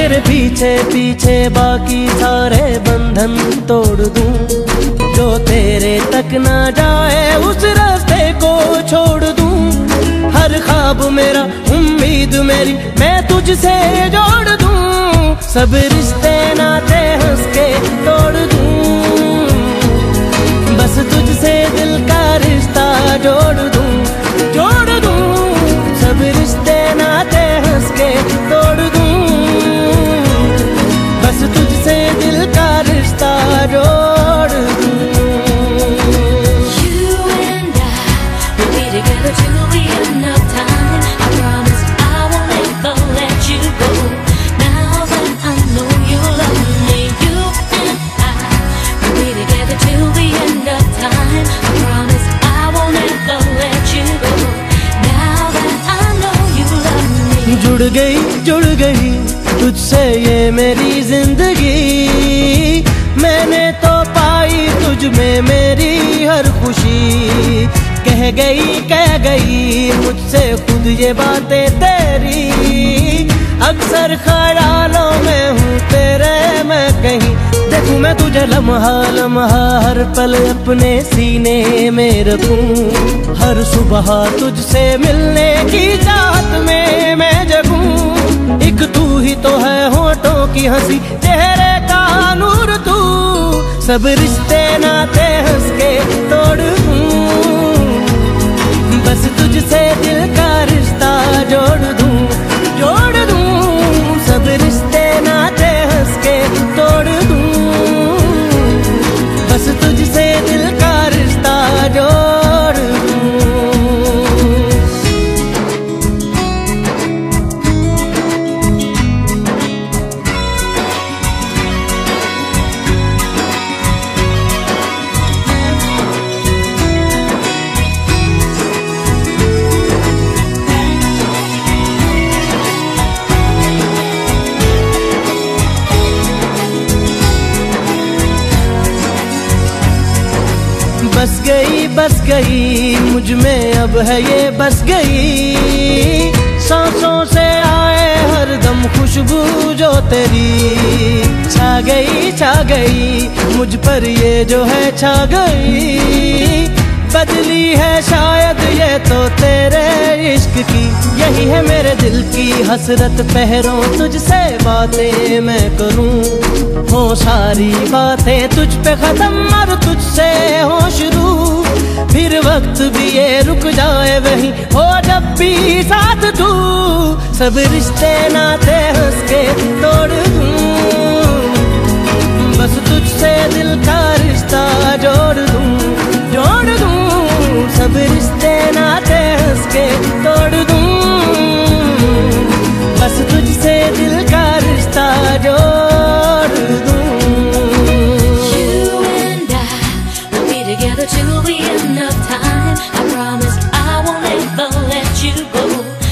तेरे पीछे पीछे बाकी सारे बंधन तोड़ दूं, जो तेरे तक ना जाए उस रास्ते को छोड़ दूं। हर ख्वाब मेरा, उम्मीद मेरी मैं तुझसे जोड़ दूं, सब रिश्ते नाते हंस के तोड़ दूं, बस तुझसे दिल का रिश्ता जोड़ दूं, जोड़ दूं, सब रिश्ते नाते हंस के तोड़ दूं, बस तुझसे दिल का रिश्ता जोड़ दूं। You and I will be together till the end of time. I promise I won't ever let you go. Now that I know you love me, you and I will be together till the end of time. I promise I won't ever let you go. Now that I know you love me. जुड़ गई तुझसे ये मेरी जिंदगी, मैंने तो पाई तुझ में मेरी हर खुशी। कह गई मुझसे खुद ये बातें तेरी, अक्सर ख्यालों में हूँ तेरे मैं कहीं, देखूं मैं तुझे लम्हा लम्हा हर पल अपने सीने में रखूं, हर सुबह तुझसे मिलने की चाहत में मैं जगूं। एक तू ही तो है होठों की हंसी, चेहरे का नूर तू, सब रिश्ते नाते हंस के तोड़ दूं, बस तुझसे दिल का रिश्ता जोड़ दूं, जोड़ दूं, सब रिश्ते नाते हंस के तोड़ दूं, बस तुझसे दिल का रिश्ता जोड़ दूं। बस गई मुझ में अब है ये बस गई, सांसों से आए हर दम खुशबू जो तेरी, छा गई मुझ पर ये जो है छा गई, बदली है शायद ये तो तेरे इश्क की, यही है मेरे दिल की हसरत, पहरों तुझसे बातें मैं करूं, हो सारी बातें तुझ पे खत्म और तुझसे हो शुरू, फिर वक्त भी ये रुक जाए वहीं हो जब भी साथ तू, सब रिश्ते नाते हंस के तोड़ दूं, बस तुझसे दिल का रिश्ता जोड़ दूं, जोड़ दूं, सब रिश्ते नाते हंस के तोड़ दूं, बस तुझसे दिल का रिश्ता जोड़ दूं। You and I will be together till the end of time. I promise I won't ever let you go.